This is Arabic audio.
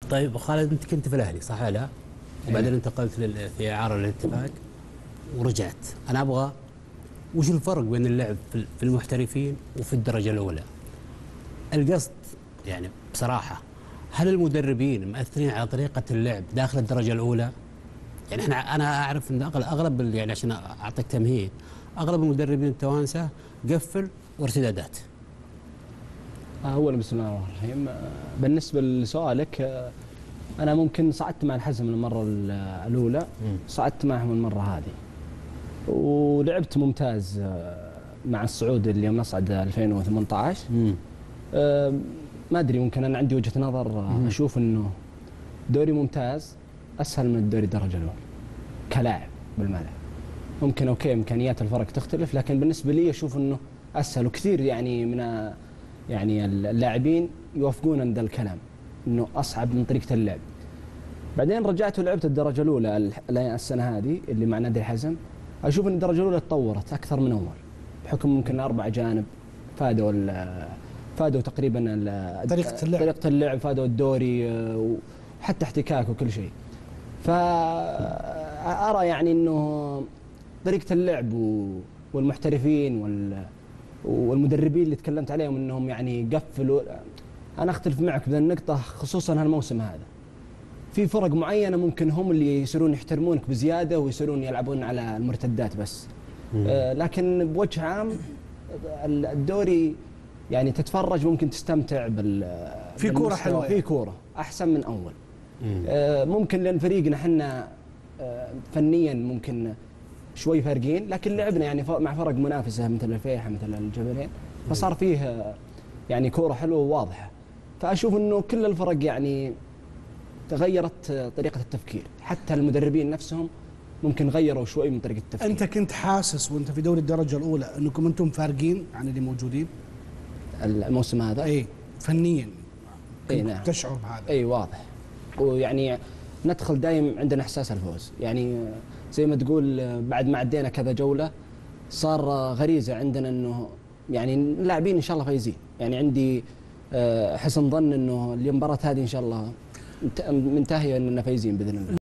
طيب خالد، انت كنت في الاهلي صح ولا لا؟ وبعدين انتقلت في اعاره للاتفاق ورجعت. انا ابغى، وش الفرق بين اللعب في المحترفين وفي الدرجه الاولى؟ القصد يعني بصراحه، هل المدربين مأثرين على طريقه اللعب داخل الدرجه الاولى؟ يعني انا اعرف ان اغلب يعني عشان اعطيك تمهيد، اغلب المدربين التوانسه قفل وارتدادات. أولا بسم الله الرحمن الرحيم. بالنسبة لسؤالك، أنا ممكن صعدت مع الحزم المرة الأولى، صعدت معهم المرة هذه ولعبت ممتاز مع الصعود اللي يوم نصعد 2018. ما أدري، ممكن أنا عندي وجهة نظر، أشوف أنه دوري ممتاز أسهل من الدوري الدرجة الأولى كلاعب بالملعب. ممكن أوكي إمكانيات الفرق تختلف، لكن بالنسبة لي أشوف أنه أسهل، وكثير يعني من يعني اللاعبين يوافقون عند الكلام انه اصعب من طريقه اللعب. بعدين رجعت ولعبت الدرجه الاولى السنه هذه اللي مع نادي الحزم. اشوف ان الدرجه الاولى تطورت اكثر من اول، بحكم ممكن 4 اجانب فادوا تقريبا طريقه اللعب، فادوا الدوري وحتى احتكاك وكل شيء. فارى يعني انه طريقه اللعب والمحترفين والمدربين اللي تكلمت عليهم انهم يعني قفلوا، انا اختلف معك بهذه النقطه، خصوصا هالموسم هذا. في فرق معينه ممكن هم اللي يصيرون يحترمونك بزياده ويصيرون يلعبون على المرتدات بس. لكن بوجه عام الدوري يعني تتفرج ممكن تستمتع في كوره حلوه، في كوره احسن من اول. ممكن لان فريقنا احنا فنيا ممكن شوي فارقين، لكن لعبنا يعني مع فرق منافسه مثل الفيحة مثل الجبلين، فصار فيه يعني كوره حلوه وواضحه. فاشوف انه كل الفرق يعني تغيرت طريقه التفكير، حتى المدربين نفسهم ممكن غيروا شوي من طريقه التفكير. انت كنت حاسس وانت في دوري الدرجه الاولى انكم انتم فارقين عن اللي موجودين الموسم هذا؟ اي فنيا، اي نعم، تشعر بهذا؟ اي واضح. ويعني ندخل دايم عندنا احساس الفوز، يعني زي ما تقول بعد ما عدينا كذا جوله صار غريزه عندنا انه يعني اللاعبين ان شاء الله فايزين. يعني عندي حسن ظن انه المباراه هذه ان شاء الله منتهيه اننا فايزين باذن الله.